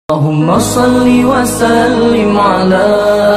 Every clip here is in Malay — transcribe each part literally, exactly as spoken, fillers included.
Allahumma salli wa sallim ala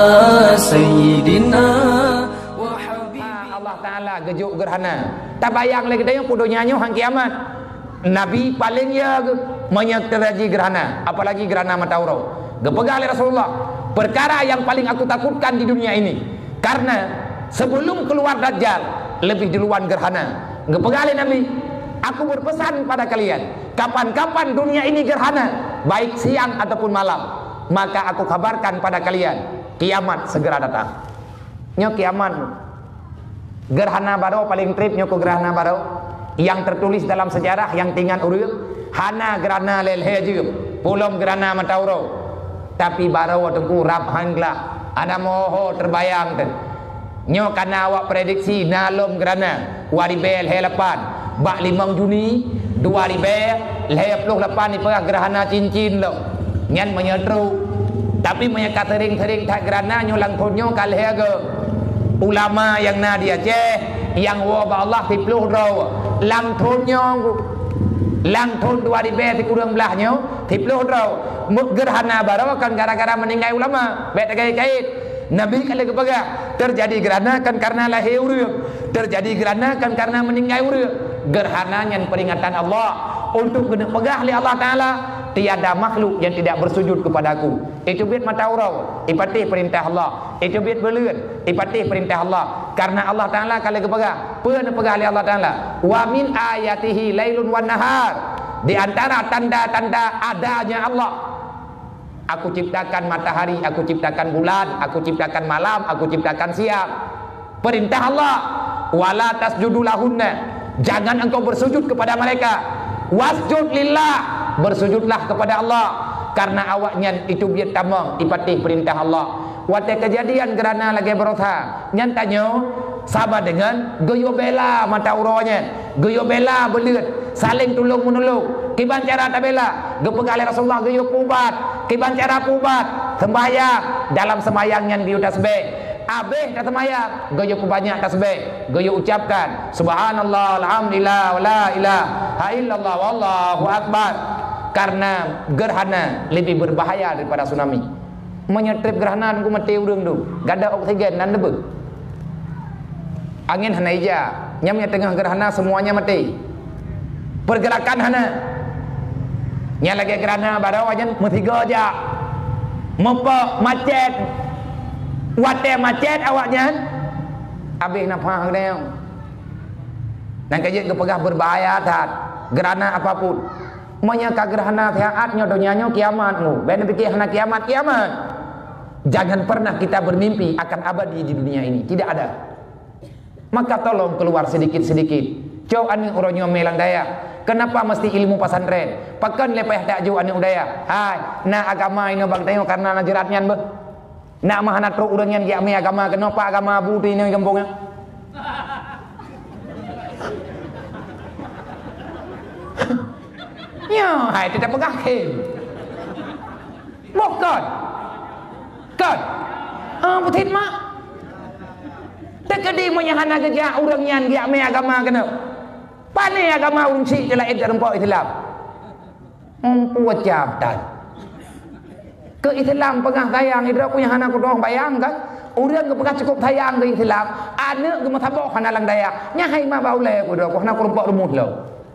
sayyidina wa habibina. Allah Ta'ala gejuk gerhana. Tak bayang lagi dia pudo nyanyo hang kiamat. Nabi paling ya menyertai gerhana, apalagi gerhana Matauro. Gepegang oleh Rasulullah. Perkara yang paling aku takutkan di dunia ini, karena sebelum keluar Dajjal lebih duluan gerhana. Gepegang oleh Nabi, aku berpesan pada kalian, kapan-kapan dunia ini gerhana, baik siang ataupun malam, maka aku kabarkan pada kalian, kiamat segera datang. Nyo kiamat, gerhana baru paling trip nyo ko gerhana baru, yang tertulis dalam sejarah yang tinggal urut, hana gerhana lelhejum, pulom gerhana Matauro. Tapi baru waktu rap hangla, ada moho terbayang ten. Nyo karena awak prediksi nalom gerhana waribel helapan. Bak limang Juni dua ribu dua puluh lapan ni perah gerhana cincin lo. Nyan menyetru. Tapi menyekat tering-tering tak gerhana nyolang tonyo kalih ke ulama yang na dia Aceh yang wa ba Allah tipluh ro. Lang tonyo lang ton dua ribu ti kurang belahnya tipluh ro. Muk gerhana baru kan gara-gara meninggal ulama. Bet kait-kait. Nabi kalau kepaga terjadi gerhana kan karena lahir urut, terjadi gerhana kan karena meninggal urut. Gerhana yang peringatan Allah untuk kena pegah oleh Allah Ta'ala. Tiada makhluk yang tidak bersujud kepadaku. Itu bit Matauro, ipatih perintah Allah. Itu bit belut, ipatih perintah Allah. Karena Allah Ta'ala kalau kepegah pernah pegah oleh Allah Ta'ala. Wa min ayatihi lailun wan nahar. Di antara tanda-tanda adanya Allah, aku ciptakan matahari, aku ciptakan bulan, aku ciptakan malam, aku ciptakan siang. Perintah Allah, wala tasjudu lahunna. Jangan engkau bersujud kepada mereka. Wasjud lillah, bersujudlah kepada Allah. Karena awaknya itu biar tamang ipatih perintah Allah. Waktu kejadian gerhana lagi berotha, nyantanya sama dengan goyo bela Matauronya, goyo bela belut, saling tolong menolong. Kiban cara tak bela, gepegang Rasulullah goyo pubat, kiban cara pubat, sembahyang dalam sembahyangnya di tasbih. Abeh tak sembahyang, goyo banyak tasbih, goyo ucapkan subhanallah, alhamdulillah, wala ilaha illallah, wallahu akbar. Karena gerhana lebih berbahaya daripada tsunami. Menyetrip gerhana ku mati urang tu, gada oksigen nan debe. Angin hana ija, nyamnya tengah gerhana semuanya mati. Pergerakan hana. Nya lagi gerhana baru aja metiga aja. Mempa macet. Wate macet awaknya. Habis nafas dia. Dan kejadian kepegah berbahaya tat. Gerhana apapun. Menyaka gerhana tiaatnya donyanya kiamatmu. Ben fikir hana kiamat kiamat. Jangan pernah kita bermimpi akan abadi di dunia ini. Tidak ada. Maka tolong keluar sedikit-sedikit. Jauh ane orangnya melang daya. Kenapa mesti ilmu pesantren? Pakan lepeh tak jauh ane udaya. Hai, na agama ini bang tengok karena najeratnya be. Nak mah nak teruk urangnya gi ame agama kenapa agama abu tu ini kampungnya? Ya, hai tidak pegah ke. Bukan. Kan? Ah, betul mak. Tak kedi menyahana kerja urangnya gi ame agama kena. Pane agama urang si telah ed rempok Islam. Mampu captan. Ke Islam pengah tayang idra punya hana ku doang bayang kan. Urang ke pegah cukup tayang ke Islam. Anak ke matabok hana lang daya. Nya hai ma baule ku doang ku hana ku rempok rumuh lo.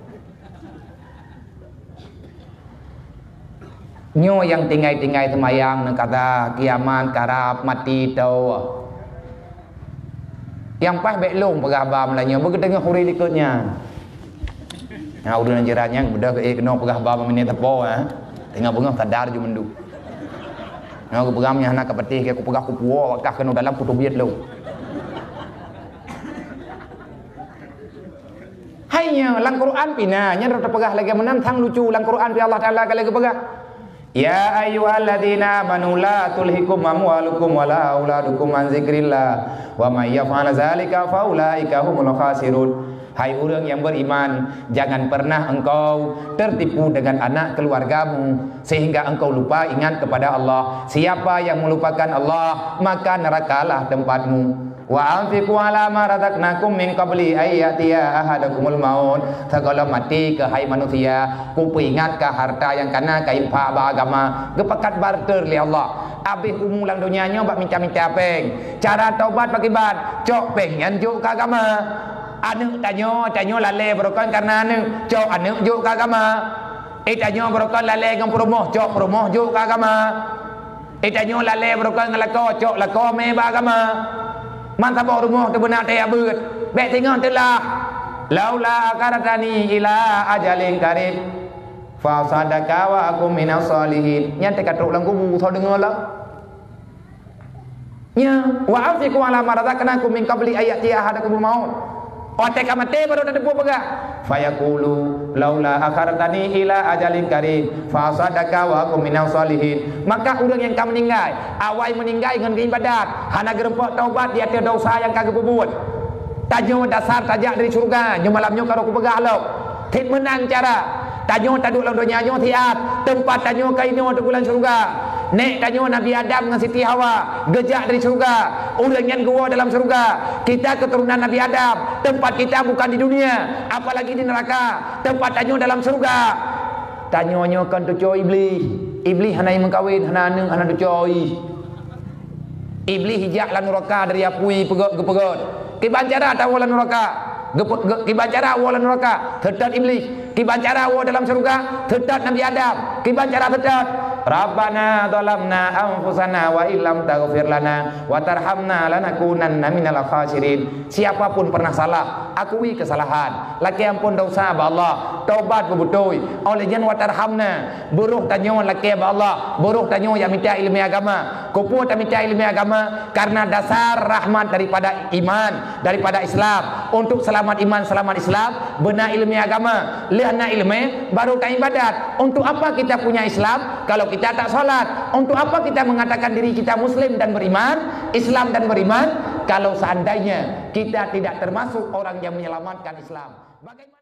Nyo yang tinggai-tinggai semayang nak kata kiamat karap mati tau. Yang pas belong pegah-bam lah nyo bergetengah huri dikutnya. Nah udah jeratnya udah ke kena pegah-bam ini tepo ah. Tengah bengah sadar ju mendu. Nah aku pegamnya anak kepetih ke aku pegah ku puo kah kena dalam kutubiat lo. Hanya lang Quran pina nya rata pegah lagi menantang lucu lang Quran pi Allah Taala kali ke pegah. Ya ayyuhalladzina amanu la tulhikum amwalukum wala auladukum an zikrillah wa may yaf'al zalika faulaika humul khasirun. Hai orang yang beriman, jangan pernah engkau tertipu dengan anak keluargamu sehingga engkau lupa ingat kepada Allah. Siapa yang melupakan Allah, maka nerakalah tempatmu. Wa anfiqu ala ma razaqnakum min qabli ayyatiya ahadakumul maut. Segala mati ke hai manusia, ku peringat ke harta yang kana ka infak beragama, ke pakat barter li Allah. Habis umulang dunianya bak minta-minta peng. Cara taubat bagi bat, cok peng yang juk ke agama. Anak tanya, tanya lalai berokon karena anak, cok anak juk ke agama. Eh tanya berokon lalai dengan perumoh, cok perumoh juk ke agama. Eh tanya lalai berokon dengan lako, cok lako me beragama. Man sabak rumah tu benar tak abut. Baik tengok telah. Laula akaratani ila ajalin karib. Fa sadaka wa akum minas salihin. Nya tak katuk lang kubu thau dengar lah. Nya wa afiqu ala ma razaqnakum min qabli ayati ahadakumul maut. Otak mati baru ada buat pegak. Fayaqulu laula akhartani ila ajalin karib fa sadaka wa akum minas salihin. Maka orang yang kamu meninggal, awal meninggal dengan ibadat, hana gerempok taubat dia ada dosa yang kagak berbuat. Tanya dasar tajak dari surga, nyo malamnya kalau aku pegak lo. Tik menang cara. Tanya taduk lang dunia nyo tiap, tempat tanya kaino tu bulan surga. Nek tanya Nabi Adam dengan Siti Hawa, gejak dari surga, orang yang gua dalam surga. Kita keturunan Nabi Adam, tempat kita bukan di dunia, apalagi di neraka. Tempat tanya dalam surga. Tanyanya kan tu coy iblis. Iblis hana yang mengkawin, hana neng, hana tu coy. Iblis hijak lan neraka dari apui pegot ke pegot. Kibancara tahu lan neraka. Kibancara awal lan neraka, tetap iblis. Kibancara awal dalam surga, tetap Nabi Adam. Kibancara tetap Rabbana zalamna anfusana wa illam taghfir lana wa tarhamna lanakunanna minal khasirin. Siapapun pernah salah, akui kesalahan, laki ampun dosa ba Allah, taubat berbutoi. Oleh jan wa tarhamna, buruh tanyo laki ba Allah, buruh tanyo yang minta ilmu agama. Kupu tak minta ilmu agama karena dasar rahmat daripada iman, daripada Islam. Untuk selamat iman, selamat Islam, benar ilmu agama, lihna ilmu baru kan ibadat. Untuk apa kita punya Islam kalau kita tak salat? Untuk apa kita mengatakan diri kita muslim dan beriman, Islam dan beriman, kalau seandainya kita tidak termasuk orang yang menyelamatkan Islam? Bagaimana